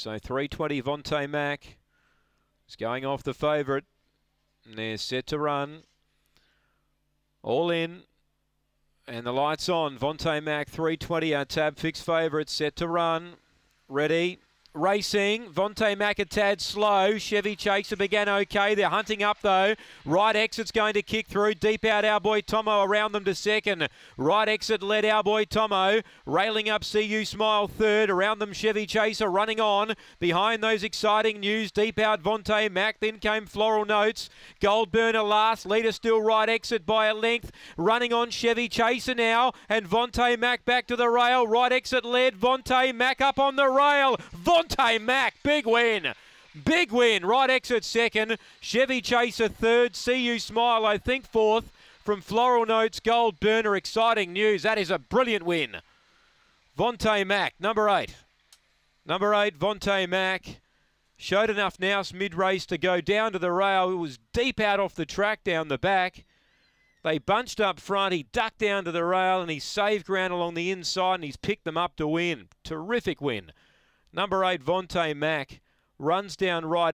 So 320 Vontae Mac is going off the favourite. And they're set to run. All in. And the lights on. Vontae Mac 320, our tab fixed favourite, set to run. Ready. Racing, Vontae Mac a tad slow. Chevy Chaser began okay. They're hunting up though. Right exit's going to kick through. Deep out our boy Tomo around them to second. Right exit led our boy Tomo. Railing up CU Smile third. Around them Chevy Chaser running on. Behind those exciting news. Deep out Vontae Mac. Then came Floral Notes. Gold Burner last. Leader still right exit by a length. Running on Chevy Chaser now. And Vontae Mac back to the rail. Right exit led. Vontae Mac up on the rail. Vontae Mac, big win. Big win. Right exit second. Chevy Chaser third. CU Smile, I think, fourth. From Floral Notes, Gold Burner. Exciting news. That is a brilliant win. Vontae Mac, number 8. Number 8, Vontae Mac. Showed enough now mid-race to go down to the rail. It was deep out off the track down the back. They bunched up front. He ducked down to the rail and he saved ground along the inside and he's picked them up to win. Terrific win. Number 8, Vontae Mac, runs down right.